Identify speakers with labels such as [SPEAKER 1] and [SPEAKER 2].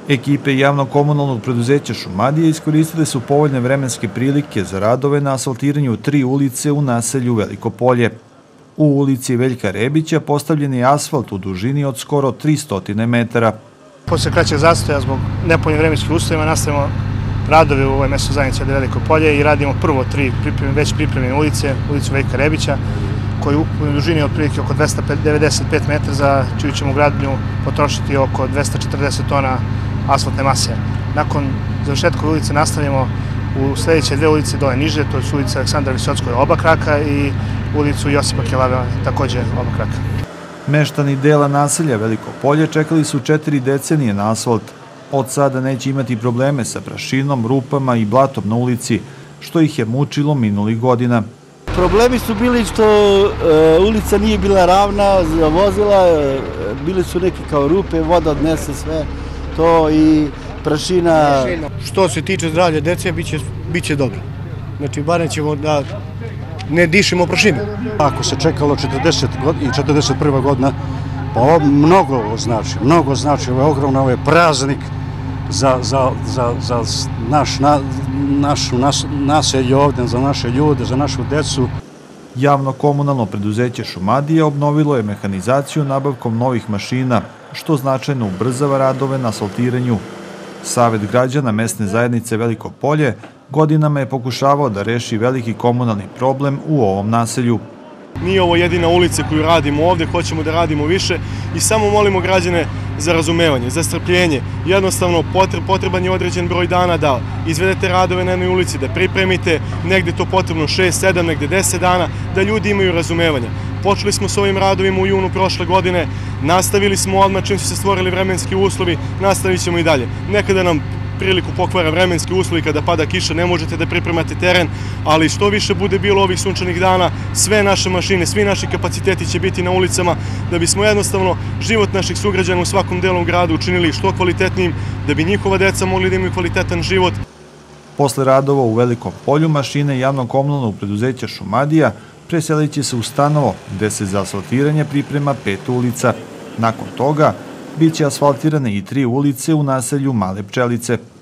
[SPEAKER 1] Ekipe javno-komunalnog preduzeća Šumadija iskoristile su povoljne vremenske prilike za radove na asfaltiranju 3 ulice u naselju Veliko Polje. U ulici Veljka Rebića postavljen je asfalt u dužini od skoro 300 metara.
[SPEAKER 2] Posle kraćeg zastoja zbog nepovoljnih vremenskih uslova nastavimo radove u ovoj mesnoj zajednici od Veliko Polje i radimo prvo 3 već pripremljene ulice, ulicu Veljka Rebića, koju u dužini otprilike oko 295 metara, za čiju ćemo gradnju potrošiti oko 240 tona asfaltne mase. Nakon završetka ulice nastavljamo u sledeće 2 ulice dole niže, to su ulica Aleksandra Visockoje oba kraka i ulicu Josipa Kelava takođe oba kraka.
[SPEAKER 1] Meštani dela naselja Veliko Polje čekali su 4 decenije na asfalt. Od sada neće imati probleme sa prašinom, rupama i blatom na ulici, što ih je mučilo minulih godina.
[SPEAKER 3] Problemi su bili što ulica nije bila ravna za vozila, bili su neke kao rupe, voda odnese sve to i prašina.
[SPEAKER 4] Što se tiče zdravlja dece, bit će dobro. Znači, barem ćemo da ne dišemo prašinu.
[SPEAKER 5] Ako se čekalo 40 i 41. godina, pa ovo mnogo znači, ovo je ogromno, ovo je praznik za našu naselje ovde, za naše ljude, za našu decu.
[SPEAKER 1] Javno-komunalno preduzeće Šumadija obnovilo je mehanizaciju nabavkom novih mašina, što značajno ubrzava radove na asfaltiranju. Savet građana mesne zajednice Veliko Polje godinama je pokušavao da reši veliki komunalni problem u ovom naselju.
[SPEAKER 6] Nije ovo jedina ulica koju radimo ovde, hoćemo da radimo više i samo molimo građane za razumevanje, za strpljenje. Jednostavno potreban je određen broj dana da izvedete radove na jednoj ulici, da pripremite, negde to potrebno 6, 7, negde 10 dana, da ljudi imaju razumevanja. Počeli smo s ovim radovima u junu prošle godine, nastavili smo odmah čim su se stvorili vremenski uslovi, nastavit ćemo i dalje. Nekada nam priliku pokvara vremenski uslovi, kada pada kiša ne možete da pripremate teren, ali što više bude bilo ovih sunčanih dana, sve naše mašine, svi naši kapaciteti će biti na ulicama, da bismo jednostavno život naših sugrađana u svakom delom gradu učinili što kvalitetnijim, da bi njihova deca mogli da imaju kvalitetan život.
[SPEAKER 1] Posle radova u Velikom Polju mašine javno-komunalnog preduzeća Šumadija preselit će se u Stanovo, gde se za asfaltiranje priprema 5 ulica. Nakon toga biće asfaltirane i 3 ulice u naselju Male Pčelice.